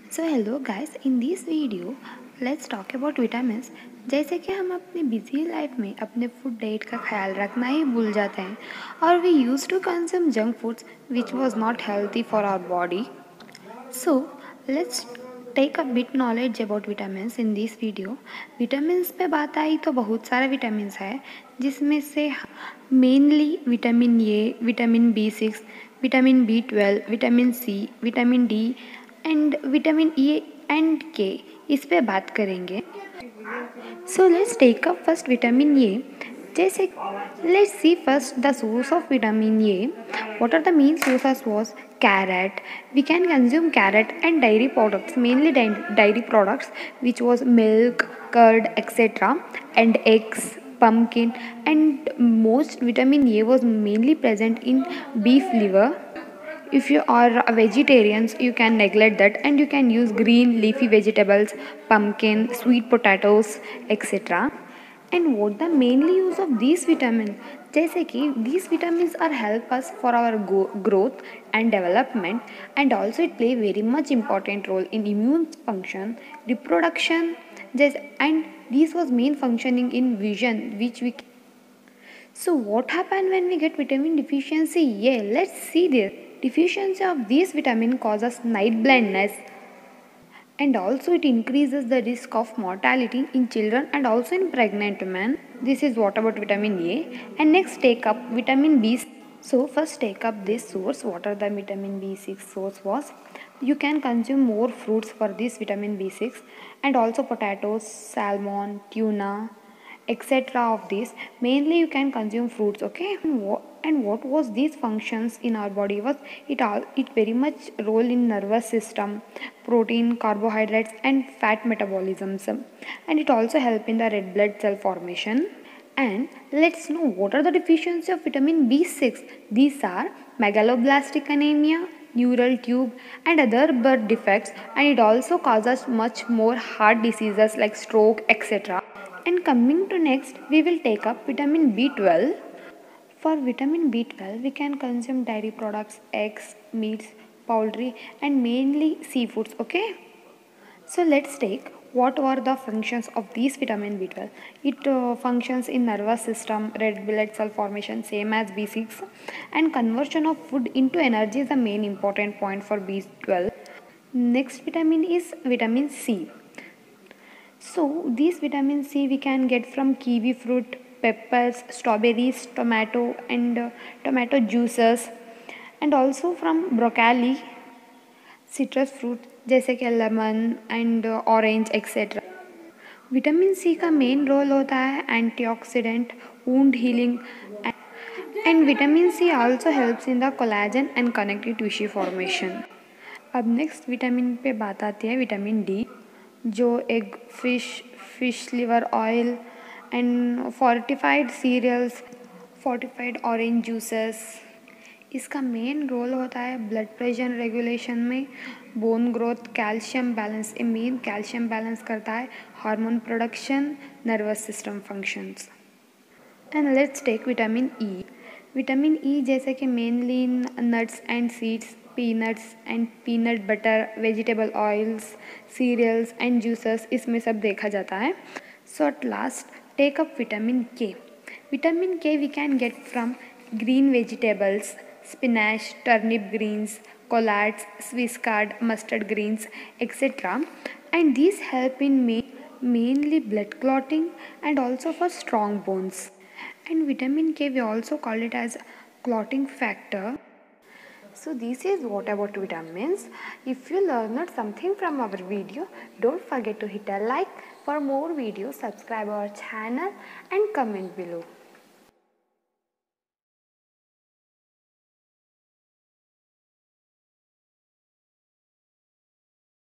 So hello guys, in this video let's talk about vitamins. जैसे कि हम अपनी बिजी लाइफ में अपने फूड डाइट का ख्याल रखना ही भूल जाते हैं और we use to consume junk foods which was not healthy for our body. So let's take a bit knowledge about vitamins in this video. Vitamins पे बात आई तो बहुत सारे विटामिन्स है, जिसमें से mainly vitamin A, vitamin B6, vitamin B12, vitamin C, vitamin D and vitamin E and K इस पे बात करेंगे। So let's take up first vitamin A. जैसे let's see first the source of vitamin A. What are the main sources was carrot. We can consume carrot and dairy products, mainly dairy products, which was milk, curd, etc., and eggs, pumpkin, and most vitamin A was mainly present in beef liver. If you are a vegetarians, you can neglect that and you can use green leafy vegetables, pumpkin, sweet potatoes, etc. And what the mainly use of these vitamins? जैसे कि these vitamins are help us for our growth and development, and also it play very much important role in immune function, reproduction, and this was main functioning in vision which we. So what happen when we get vitamin deficiency? Yeah, let's see this. Deficiency of this vitamin causes night blindness, and also it increases the risk of mortality in children and also in pregnant women. This is what about vitamin A. And next take up vitamin B. So first take up this source. What are the vitamin B6 source was? You can consume more fruits for this vitamin B6, and also potatoes, salmon, tuna, etc. of this. Mainly you can consume fruits, okay? And what was these functions in our body was it very much role in nervous system, protein, carbohydrates and fat metabolisms, and it also help in the red blood cell formation. And let's know what are the deficiency of vitamin B6. These are megaloblastic anemia, neural tube and other birth defects, and it also causes much more heart diseases like stroke, etc. And coming to next, we will take up vitamin B12. For vitamin B12, we can consume dairy products, eggs, meats, poultry, and mainly seafoods. Okay. So let's take what are the functions of these vitamin B12. It functions in nervous system, red blood cell formation, same as B6, and conversion of food into energy is the main important point for B12. Next vitamin is vitamin C. So this vitamin C we can get from kiwi fruit, peppers, strawberries, tomato and tomato juices, and also from broccoli, citrus fruit जैसे कि lemon and orange etcetera. Vitamin C का main role होता है antioxidant, wound healing, and vitamin C also helps in the collagen and connective tissue formation. अब next vitamin पे बात आती है विटामिन डी, जो egg, fish liver oil and fortified cereals, fortified orange juices. इसका main role होता है blood pressure regulation में, बोन ग्रोथ, कैल्शियम बैलेंस. ये मेन कैल्शियम बैलेंस करता है, hormone production, nervous system functions. And let's take vitamin E. Vitamin E जैसे कि mainly in nuts and seeds, peanuts and peanut butter, vegetable oils, cereals and juices, इसमें सब देखा जाता है. So at last take up vitamin K. Vitamin K we can get from green vegetables, spinach, turnip greens, collards, Swiss chard, mustard greens, etc. And these help in mainly blood clotting and also for strong bones. And vitamin K we also call it as clotting factor. So this is what about vitamins. If you learned something from our video, don't forget to hit a like. For more videos, subscribe our channel and comment below.